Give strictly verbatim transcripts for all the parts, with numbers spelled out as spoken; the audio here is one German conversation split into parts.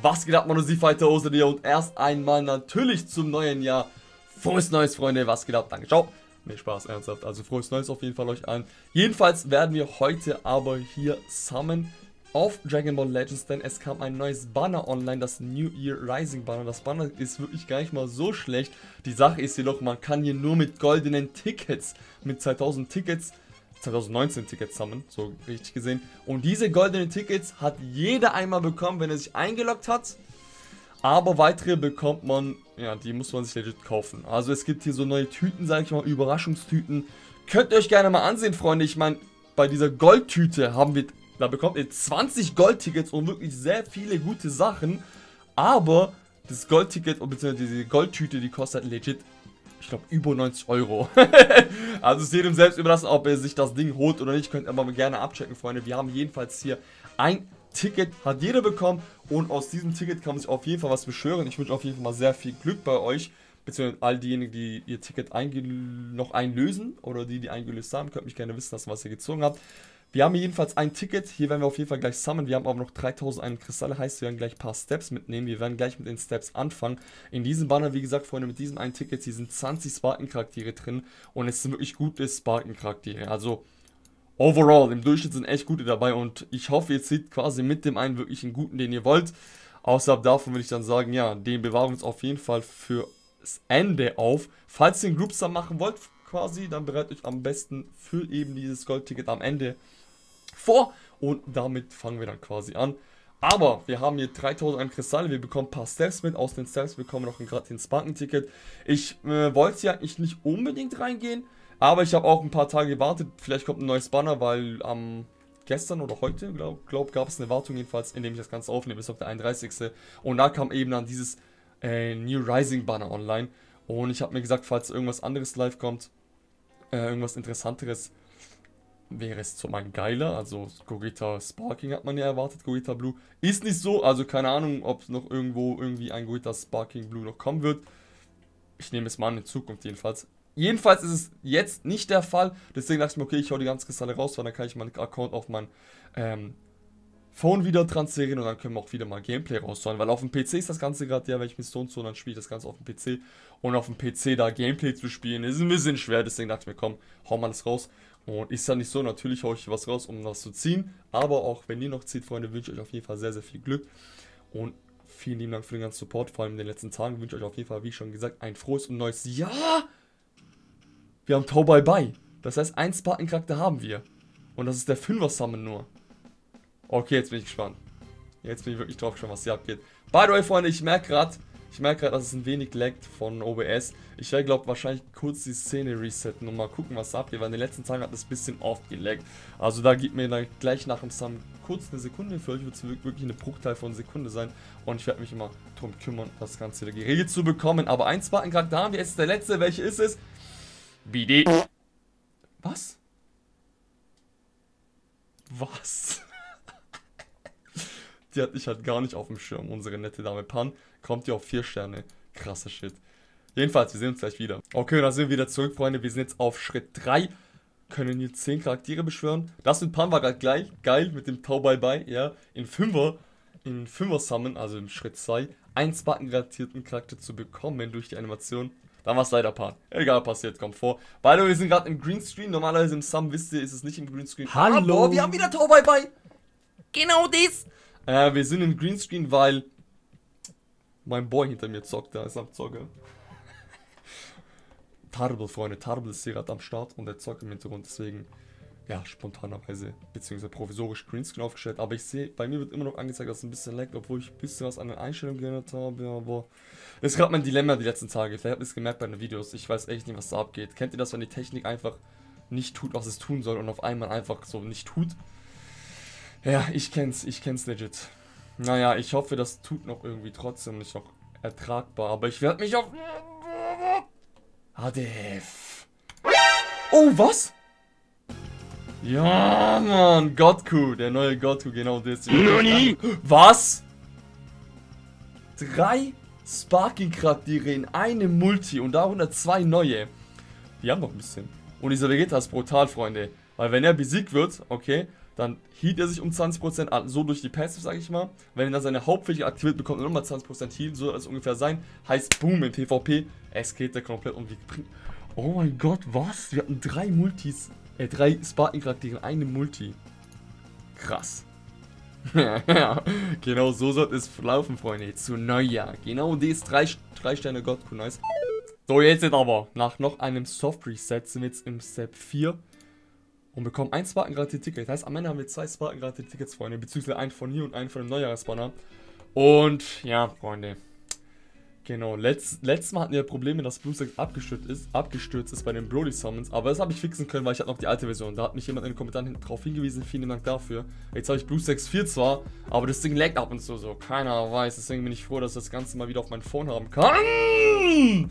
Was geht ab, Manosifighter Hose dir und erst einmal natürlich zum neuen Jahr. Frohes Neues, Freunde, was geht ab? Danke, ciao. Nee, Spaß, ernsthaft, also frohes Neues auf jeden Fall euch allen. Jedenfalls werden wir heute aber hier summen auf Dragon Ball Legends, denn es kam ein neues Banner online, das New Year Rising Banner. Das Banner ist wirklich gar nicht mal so schlecht. Die Sache ist jedoch, man kann hier nur mit goldenen Tickets, mit zweitausend Tickets, zweitausendneunzehn Tickets sammeln, so richtig gesehen. Und diese goldenen Tickets hat jeder einmal bekommen, wenn er sich eingeloggt hat. Aber weitere bekommt man, ja, die muss man sich legit kaufen. Also es gibt hier so neue Tüten, sage ich mal, Überraschungstüten. Könnt ihr euch gerne mal ansehen, Freunde. Ich meine, bei dieser Goldtüte haben wir, da bekommt ihr zwanzig Goldtickets und wirklich sehr viele gute Sachen. Aber das Goldticket, bzw. diese Goldtüte, die kostet legit, ich glaube, über neunzig Euro. Also ist jedem selbst überlassen, ob er sich das Ding holt oder nicht. Könnt ihr mal gerne abchecken, Freunde. Wir haben jedenfalls hier ein Ticket, hat jeder bekommen. Und aus diesem Ticket kann man sich auf jeden Fall was beschwören. Ich wünsche auf jeden Fall mal sehr viel Glück bei euch. Beziehungsweise all diejenigen, die ihr Ticket noch einlösen. Oder die, die eingelöst haben. Könnt mich gerne wissen lassen, was ihr gezogen habt. Wir haben hier jedenfalls ein Ticket. Hier werden wir auf jeden Fall gleich sammeln. Wir haben aber noch dreitausend Kristalle. Heißt, wir werden gleich ein paar Steps mitnehmen. Wir werden gleich mit den Steps anfangen. In diesem Banner, wie gesagt, Freunde, mit diesem einen Ticket, hier sind zwanzig Spartan-Charaktere drin. Und es sind wirklich gute Spartan-Charaktere. Also, overall, im Durchschnitt sind echt gute dabei. Und ich hoffe, ihr zieht quasi mit dem einen wirklich einen guten, den ihr wollt. Außerhalb davon würde ich dann sagen, ja, den bewahren wir uns auf jeden Fall für das Ende auf. Falls ihr einen Group Sum machen wollt, quasi, dann bereitet euch am besten für eben dieses Goldticket am Ende vor und damit fangen wir dann quasi an. Aber wir haben hier dreitausend Kristalle, wir bekommen ein paar Steps mit, aus den Steps bekommen wir noch gerade den Spartan-Ticket. Ich äh, wollte ja eigentlich nicht unbedingt reingehen, aber ich habe auch ein paar Tage gewartet, vielleicht kommt ein neues Banner, weil am ähm, gestern oder heute, glaube glaub, gab es eine Wartung jedenfalls, in dem ich das Ganze aufnehme, bis auf der einunddreißigste Und da kam eben dann dieses äh, New Rising Banner online und ich habe mir gesagt, falls irgendwas anderes live kommt, äh, irgendwas Interessanteres, wäre es zum einen geiler, also Gogeta Sparking hat man ja erwartet, Gogeta Blue ist nicht so, also keine Ahnung, ob noch irgendwo irgendwie ein Gogeta Sparking Blue noch kommen wird. Ich nehme es mal an, in Zukunft jedenfalls. Jedenfalls ist es jetzt nicht der Fall, deswegen dachte ich mir, okay, ich hau die ganzen Kristalle raus, weil dann kann ich meinen Account auf mein ähm, Phone wieder transferieren und dann können wir auch wieder mal Gameplay raushauen, weil auf dem P C ist das Ganze gerade, ja, wenn ich mit Stone Zone, dann spiele ich das Ganze auf dem P C und auf dem P C da Gameplay zu spielen, ist ein bisschen schwer, deswegen dachte ich mir, komm, hau mal das raus. Und ist ja nicht so, natürlich haue ich was raus, um was zu ziehen. Aber auch wenn ihr noch zieht, Freunde, wünsche ich euch auf jeden Fall sehr, sehr viel Glück. Und vielen lieben Dank für den ganzen Support, vor allem in den letzten Tagen. Wünsche ich euch auf jeden Fall, wie schon gesagt, ein frohes und neues Jahr. Wir haben Tau Bye Bye. Das heißt, ein Spartan-Charakter haben wir. Und das ist der Fünfer-Summon nur. Okay, jetzt bin ich gespannt. Jetzt bin ich wirklich drauf gespannt, was hier abgeht. By the way, Freunde, ich merke gerade, ich merke gerade, dass es ein wenig laggt von O B S. Ich werde, glaube wahrscheinlich kurz die Szene resetten und mal gucken, was da abgeht, weil in den letzten Tagen hat es ein bisschen oft gelaggt. Also da gibt mir dann gleich nach dem Sum kurz eine Sekunde, für euch wird es wirklich eine Bruchteil von Sekunde sein. Und ich werde mich immer darum kümmern, das Ganze wieder geregelt zu bekommen. Aber ein Spartan-Charakter haben wir, jetzt ist der letzte. Welche ist es? B D. Was? Was? Die hatte ich halt gar nicht auf dem Schirm, unsere nette Dame Pan. Kommt ja auf vier Sterne. Krasser Shit. Jedenfalls, wir sehen uns gleich wieder. Okay, dann sind wir wieder zurück, Freunde. Wir sind jetzt auf Schritt drei. Können hier zehn Charaktere beschwören. Das mit Pan war gerade gleich. Geil, mit dem Tau Bye Bye. Ja, in Fünfer. In Fünfer Summon, also in Schritt zwei. Einen Spartan-garantierten Charakter zu bekommen durch die Animation. Dann war es leider Pan. Egal, passiert, kommt vor. Beide, wir sind gerade im Greenscreen. Normalerweise im Sum, wisst ihr, ist es nicht im Greenscreen. Hallo. Aber wir haben wieder Tau Bye Bye. Genau das. Äh, wir sind im Greenscreen, weil mein Boy hinter mir zockt, der ist am Zocken. Tarbell, Freunde, Tarbell ist hier gerade am Start und der zockt im Hintergrund, deswegen, ja, spontanerweise, beziehungsweise provisorisch Greenscreen aufgestellt. Aber ich sehe, bei mir wird immer noch angezeigt, dass es ein bisschen laggt, obwohl ich ein bisschen was an den Einstellungen geändert habe, aber das ist gerade mein Dilemma die letzten Tage. Vielleicht habt ihr es gemerkt bei den Videos, ich weiß echt nicht, was da abgeht. Kennt ihr das, wenn die Technik einfach nicht tut, was es tun soll und auf einmal einfach so nicht tut? Ja, ich kenn's, ich kenn's legit. Naja, ich hoffe, das tut noch irgendwie trotzdem nicht noch ertragbar, aber ich werde mich auf... H D F. Oh, was? Ja, Mann, Goku, der neue Goku, genau das. Nani? Was? Drei Sparking-Charaktere in einem Multi und darunter zwei neue. Die haben noch ein bisschen. Und dieser Vegeta ist brutal, Freunde. Weil wenn er besiegt wird, okay, dann healt er sich um zwanzig Prozent, so durch die Passive, sag ich mal. Wenn er dann seine Hauptfähigkeit aktiviert, bekommt er nochmal zwanzig Prozent Heal, so soll es ungefähr sein. Heißt, boom, im PvP, es geht da komplett um die... Oh mein Gott, was? Wir hatten drei Multis, äh, drei Spartan-Charaktere, eine Multi. Krass. Ja, genau so sollte es laufen, Freunde, zu Neujahr. Genau das, drei, drei Sterne Gottku, nice. So, jetzt aber, nach noch einem Soft Reset sind wir jetzt im Step vier. Und bekommen ein Spartan-Ticket. Das heißt, am Ende haben wir zwei Spartan-Tickets, Freunde. Beziehungsweise einen von hier und einen von dem Neujahrsbanner. Und ja, Freunde. Genau, letzt, letztes Mal hatten wir Probleme, dass BlueStacks abgestürzt ist, abgestürzt ist bei den Brody Summons. Aber das habe ich fixen können, weil ich hatte noch die alte Version. Da hat mich jemand in den Kommentaren drauf hingewiesen. Vielen Dank dafür. Jetzt habe ich BlueStacks vier zwar, aber das Ding laggt ab und zu so. Keiner weiß. Deswegen bin ich froh, dass ich das Ganze mal wieder auf mein Phone haben kann.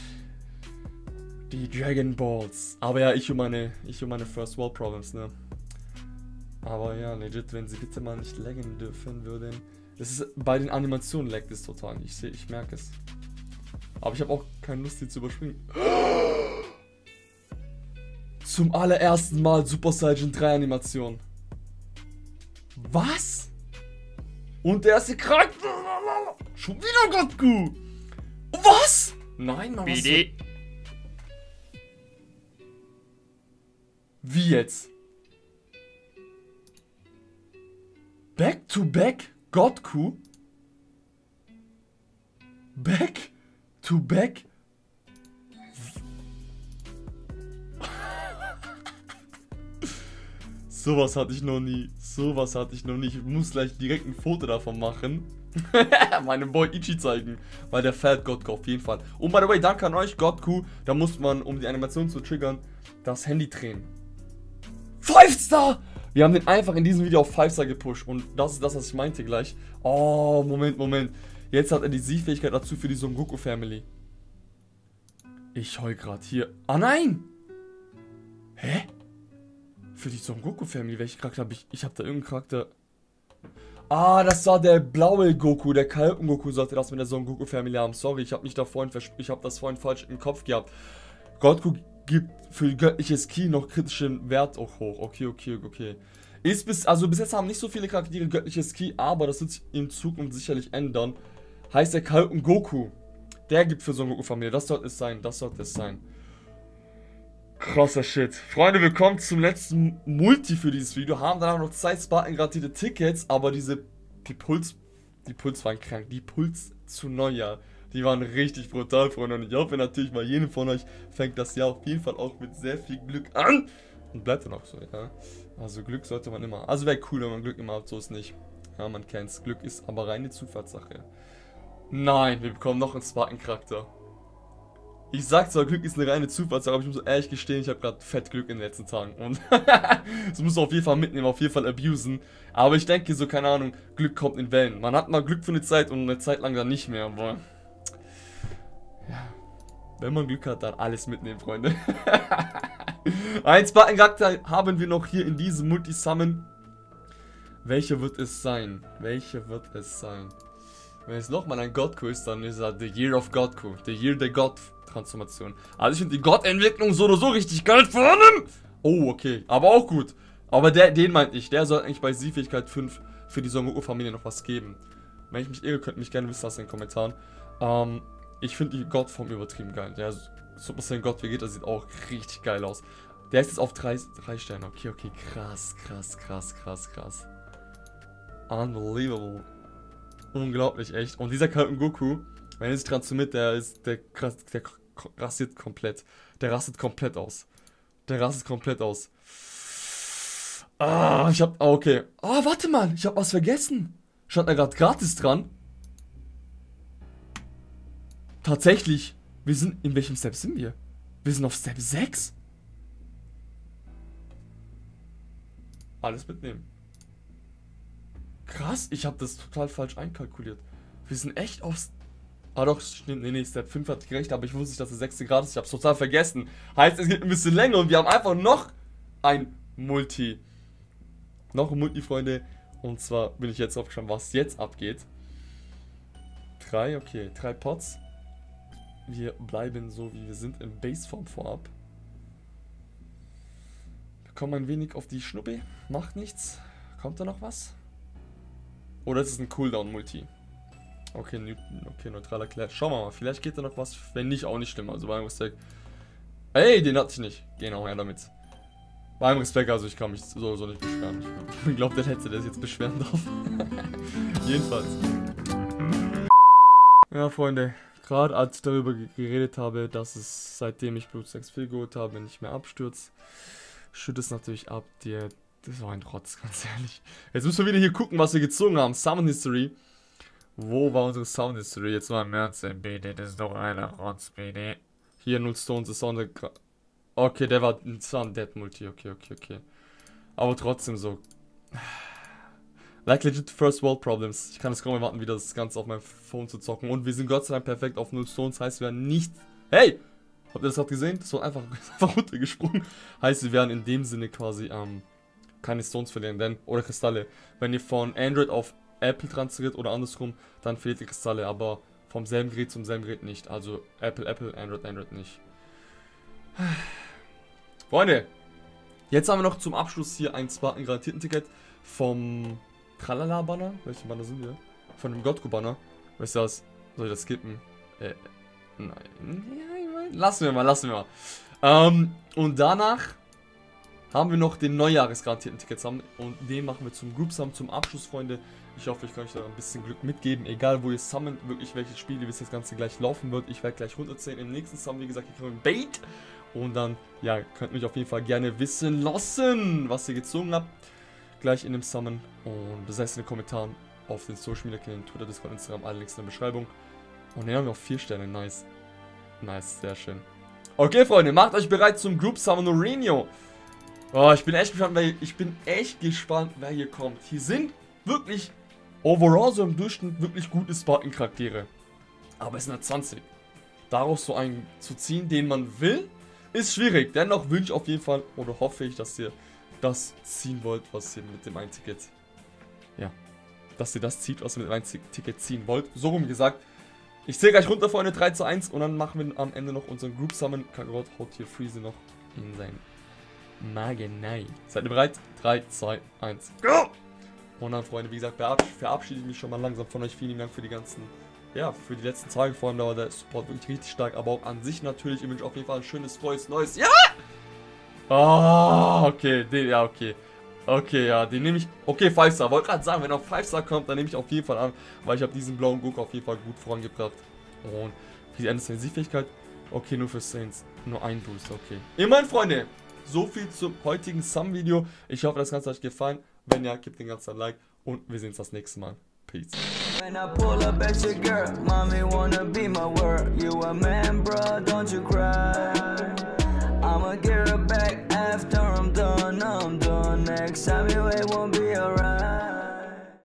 Die Dragon Balls. Aber ja, ich und meine, ich und meine First World Problems, ne? Aber ja, legit, wenn sie bitte mal nicht laggen dürfen würden. Das ist, bei den Animationen laggt es total. Ich sehe, ich merke es. Aber ich habe auch keine Lust, die zu überspringen. Zum allerersten Mal Super Saiyan drei Animation. Was? Und der erste Charakter. Schon wieder Gottku. Was? Nein, Mann. Bitte. Wie jetzt? Back to back Gottku? Back to back? Sowas hatte ich noch nie. Sowas hatte ich noch nie. Ich muss gleich direkt ein Foto davon machen. Meinem Boy Ichi zeigen. Weil der fällt Gottku auf jeden Fall. Und by the way, danke an euch, Gottku. Da muss man, um die Animation zu triggern, das Handy drehen. fünf Star! Wir haben den einfach in diesem Video auf fünf Star gepusht. Und das ist das, was ich meinte gleich. Oh, Moment, Moment. Jetzt hat er die Siegfähigkeit dazu für die Son Goku Family. Ich heul grad hier. Ah, nein! Hä? Für die Son Goku Family, welchen Charakter habe ich? Ich habe da irgendeinen Charakter. Ah, das war der blaue Goku. Der kalten Goku sollte das mit der Son Goku Family haben. Sorry, ich habe mich da vorhin ich habe das vorhin falsch im Kopf gehabt. Gottku gibt für göttliches Ki noch kritischen Wert auch hoch. Okay, okay, okay. Ist bis, also bis jetzt haben nicht so viele Charaktere göttliches Ki, aber das wird sich in Zukunft sicherlich ändern. Heißt der kalten Goku. Der gibt für Son Goku Familie. Das sollte es sein. Das sollte es sein. Krasser Shit. Freunde, willkommen zum letzten Multi für dieses Video. Haben danach noch zwei Spartan-gratierte Tickets, aber diese, die Puls, die Puls waren krank. Die Puls zu Neujahr, die waren richtig brutal, Freunde. Und ich hoffe natürlich mal, jedem von euch fängt das Jahr auf jeden Fall auch mit sehr viel Glück an. Und bleibt dann auch so, ja. Also Glück sollte man immer. Also wäre cool, wenn man Glück immer hat, so ist nicht. Ja, man kennt's. Glück ist aber reine Zufallssache. Nein, wir bekommen noch einen Spartan-Charakter. Ich sag zwar, Glück ist eine reine Zufallssache, aber ich muss ehrlich gestehen, ich habe gerade fett Glück in den letzten Tagen. Und das muss man auf jeden Fall mitnehmen, auf jeden Fall abusen. Aber ich denke so, keine Ahnung, Glück kommt in Wellen. Man hat mal Glück für eine Zeit und eine Zeit lang dann nicht mehr, aber... Ja, wenn man Glück hat, dann alles mitnehmen, Freunde. Ein Spartan-Charakter haben wir noch hier in diesem Multi-Summon. Welcher wird es sein? Welcher wird es sein? Wenn es nochmal ein Gottku ist, dann ist er The Year of Gottku. The Year der God-Transformation. Also ich finde die Gott-Entwicklung so oder so richtig geil vor allem. Oh, okay. Aber auch gut. Aber der, den meinte ich. Der soll eigentlich bei Sie-Fähigkeit fünf für die Son Goku-Familie noch was geben. Wenn ich mich irre, könnt ihr mich gerne wissen lassen in den Kommentaren. Ähm, ich finde die Gottform übertrieben geil. Der Super Saiyan Gott Vegeta sieht auch richtig geil aus. Der ist jetzt auf drei, drei Sterne. Okay, okay. Krass, krass, krass, krass, krass. Unbelievable. Unglaublich, echt. Und dieser kalten Goku, wenn er sich transformiert, der ist, der, der rastet komplett. Der rastet komplett aus. Der rastet komplett aus. Ah, ich hab, ah, okay. Ah, warte mal, ich hab was vergessen. Stand da gerade gratis dran. Tatsächlich, wir sind, in welchem Step sind wir? Wir sind auf Step sechs. Alles mitnehmen. Krass, ich habe das total falsch einkalkuliert. Wir sind echt aufs... Ah doch, stimmt, nee, nee, Step fünf hat gerecht, aber ich wusste nicht, dass der sechste Grad ist. Ich hab's total vergessen. Heißt, es geht ein bisschen länger und wir haben einfach noch ein Multi. Noch ein Multi, Freunde. Und zwar bin ich jetzt aufgeschaut, was jetzt abgeht. Drei, okay, drei Pots. Wir bleiben so, wie wir sind, in Baseform vorab. Wir komm ein wenig auf die Schnuppe. Macht nichts. Kommt da noch was? Oder ist es ein Cooldown-Multi? Okay, Newton, okay, neutraler Clash. Schauen wir mal, vielleicht geht da noch was. Wenn nicht, auch nicht schlimm. Also beim Respekt. Ey, den hatte ich nicht. Genau, her damit. Beim Respekt, also ich kann mich sowieso nicht beschweren. Ich glaube, der Letzte, der sich jetzt beschweren darf. Jedenfalls. Ja, Freunde. Gerade als ich darüber geredet habe, dass es seitdem ich Blut sechs vier geholt habe, nicht mehr abstürzt, schüttet es natürlich ab. Der, das war ein Rotz, ganz ehrlich. Jetzt müssen wir wieder hier gucken, was wir gezogen haben. Summon History. Wo war unsere Sound History? Jetzt mal im Ernst, B D, das ist doch eine Rotz, B D. Hier, null Stones, ist Sound. Okay, der war ein Sun Dead Multi, okay, okay, okay. Aber trotzdem so. Like legit First World Problems. Ich kann es kaum erwarten, wieder das Ganze auf meinem Phone zu zocken. Und wir sind Gott sei Dank perfekt auf null Stones. Heißt, wir werden nicht... Hey! Habt ihr das gerade gesehen? Das war einfach, einfach runtergesprungen. Heißt, wir werden in dem Sinne quasi ähm, keine Stones verlieren. Denn, oder Kristalle. Wenn ihr von Android auf Apple transferiert oder andersrum, dann verliert ihr Kristalle. Aber vom selben Gerät zum selben Gerät nicht. Also Apple, Apple, Android, Android nicht. Freunde, jetzt haben wir noch zum Abschluss hier ein Spartan garantierten Ticket vom Tralala Banner. Welche Banner sind wir? Von dem Gottko Banner. Weißt du was? Soll ich das skippen? Äh, nein. Ja, lassen wir mal, lassen wir mal. Ähm, und danach haben wir noch den Neujahresgarantierten Ticket zusammen. Und den machen wir zum Group Sum, zum Abschluss, Freunde. Ich hoffe, ich kann euch da ein bisschen Glück mitgeben. Egal, wo ihr summont, wirklich welche Spiele, wie es das Ganze gleich laufen wird. Ich werde gleich runterzählen. Im nächsten Sum, wie gesagt, ich kriege ein Bait. Und dann, ja, könnt mich auf jeden Fall gerne wissen lassen, was ihr gezogen habt. Gleich in dem Summon. Und das heißt in den Kommentaren auf den Social Media Kanälen, Twitter, Discord, Instagram, alle Links in der Beschreibung. Und dann haben wir auch vier Sterne. Nice. Nice, sehr schön. Okay, Freunde, macht euch bereit zum Group Summon Mourinho. Oh, ich bin echt gespannt, weil ich bin echt gespannt, wer hier kommt. Hier sind wirklich overall so im Durchschnitt wirklich gute Spartan-Charaktere. Aber es sind halt zwanzig. Daraus so einen zu ziehen, den man will, ist schwierig. Dennoch wünsche ich auf jeden Fall oder hoffe ich, dass ihr das ziehen wollt, was ihr mit dem einen Ticket, ja, dass ihr das zieht, was ihr mit dem einen Ticket ziehen wollt. So rum gesagt. Ich zähle gleich runter, Freunde, drei zu eins und dann machen wir am Ende noch unseren Group Summon. Kakarot haut hier Freeze noch in sein Magen. Nein. Seid ihr bereit? drei, zwei, eins, go! Und dann, Freunde, wie gesagt, verabschiede ich mich schon mal langsam von euch. Vielen Dank für die ganzen, ja, für die letzten Tage. Vor allem da war der Support wirklich richtig stark, aber auch an sich natürlich. Ich wünsche auf jeden Fall ein schönes, frohes, neues Jahr! Ah, oh, okay, den, ja, okay. Okay, ja, den nehme ich. Okay, fünf Star. Wollte gerade sagen, wenn auf fünf Star kommt, dann nehme ich auf jeden Fall an, weil ich habe diesen blauen Gurk auf jeden Fall gut vorangebracht. Und wie endet seine Siegfähigkeit? Okay, nur für Saints. Nur ein Boost, okay. Immerhin, Freunde, so viel zum heutigen Sum-Video. Ich hoffe, das Ganze hat euch gefallen. Wenn ja, gebt den ganzen Like und wir sehen uns das nächste Mal. Peace. When I pull up at your girl, mommy wanna be my world. You a man, bro, don't you cry. I'ma get her back after I'm done, I'm done. Next time